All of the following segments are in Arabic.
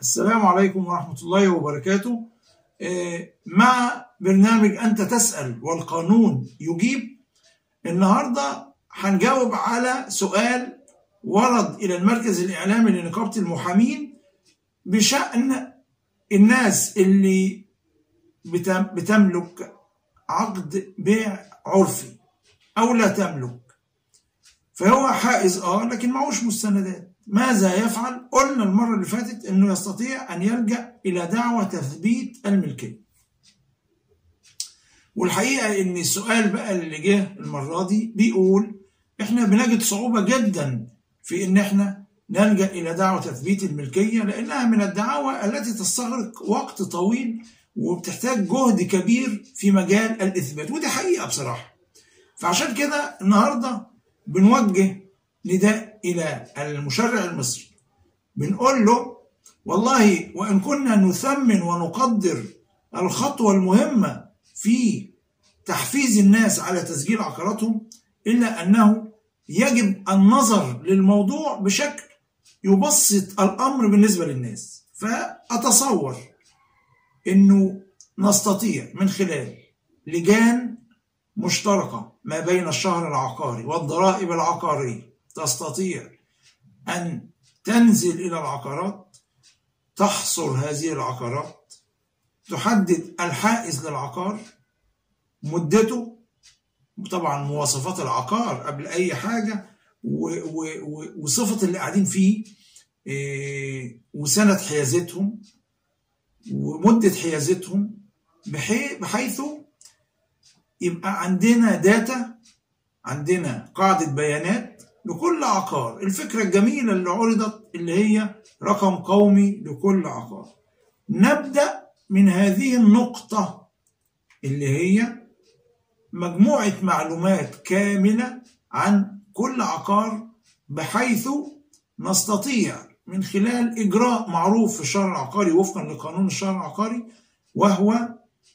السلام عليكم ورحمة الله وبركاته. مع برنامج أنت تسأل والقانون يجيب. النهاردة هنجاوب على سؤال ورد إلى المركز الإعلامي لنقابة المحامين بشأن الناس اللي بتملك عقد بيع عرفي أو لا تملك، فهو حائز لكن معهوش مستندات. ماذا يفعل؟ قلنا المرة اللي فاتت انه يستطيع ان يلجأ الى دعوى تثبيت الملكية. والحقيقة ان السؤال بقى اللي جه المرة دي بيقول احنا بنجد صعوبة جدا في ان احنا نلجأ الى دعوى تثبيت الملكية، لانها من الدعاوى التي تستغرق وقت طويل وبتحتاج جهد كبير في مجال الاثبات، ودي حقيقة بصراحة. فعشان كده النهاردة بنوجه نداء إلى المشرع المصري، بنقول له والله وإن كنا نثمن ونقدر الخطوة المهمة في تحفيز الناس على تسجيل عقاراتهم، إلا أنه يجب النظر للموضوع بشكل يبسط الأمر بالنسبة للناس. فأتصور أنه نستطيع من خلال لجان مشتركة ما بين الشهر العقاري والضرائب العقارية تستطيع أن تنزل إلى العقارات، تحصر هذه العقارات، تحدد الحائز للعقار، مدته، طبعا مواصفات العقار قبل أي حاجة، وصفة اللي قاعدين فيه، وسنة حيازتهم ومدة حيازتهم، بحيث يبقى عندنا داتا، عندنا قاعدة بيانات لكل عقار. الفكرة الجميلة اللي عرضت اللي هي رقم قومي لكل عقار. نبدأ من هذه النقطة اللي هي مجموعة معلومات كاملة عن كل عقار، بحيث نستطيع من خلال إجراء معروف في الشهر العقاري وفقا لقانون الشهر العقاري، وهو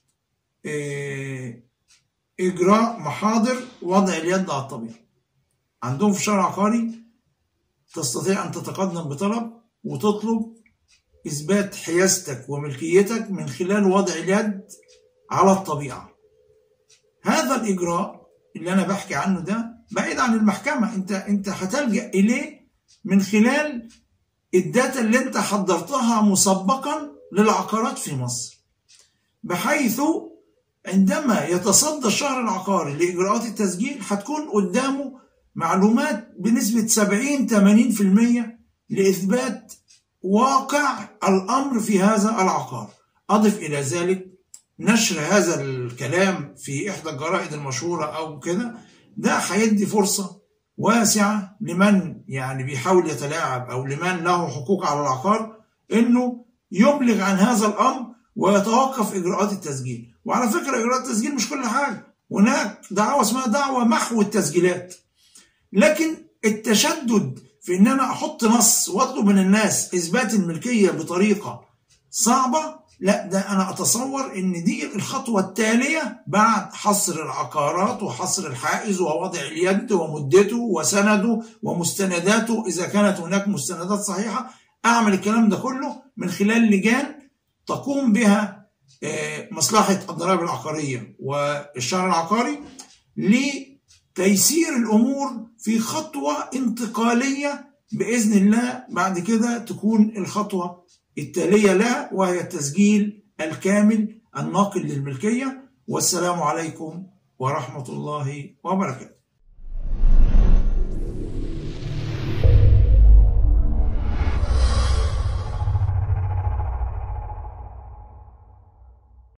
إجراء محاضر وضع اليد على الطبيعة. عندهم في الشهر العقاري تستطيع أن تتقدم بطلب وتطلب إثبات حيازتك وملكيتك من خلال وضع اليد على الطبيعة. هذا الإجراء اللي أنا بحكي عنه ده بعيد عن المحكمة، أنت هتلجأ إليه من خلال الداتا اللي أنت حضرتها مسبقا للعقارات في مصر، بحيث عندما يتصدى الشهر العقاري لإجراءات التسجيل هتكون قدامه معلومات بنسبة 70-80% لإثبات واقع الأمر في هذا العقار. أضف إلى ذلك نشر هذا الكلام في إحدى الجرائد المشهورة أو كده، ده هيدي فرصة واسعة لمن يعني بيحاول يتلاعب أو لمن له حقوق على العقار إنه يبلغ عن هذا الأمر ويتوقف إجراءات التسجيل. وعلى فكرة إجراءات التسجيل مش كل حاجة، هناك دعوة اسمها دعوة محو التسجيلات، لكن التشدد في ان انا احط نص واطلب من الناس اثبات الملكية بطريقة صعبة، لا، ده انا اتصور ان دي الخطوة التالية بعد حصر العقارات وحصر الحائز ووضع اليد ومدته وسنده ومستنداته اذا كانت هناك مستندات صحيحة. اعمل الكلام ده كله من خلال لجان تقوم بها مصلحة الضرائب العقارية والشهر العقاري لتيسير الأمور في خطوة انتقالية بإذن الله. بعد كده تكون الخطوة التالية لها وهي التسجيل الكامل الناقل للملكية. والسلام عليكم ورحمة الله وبركاته.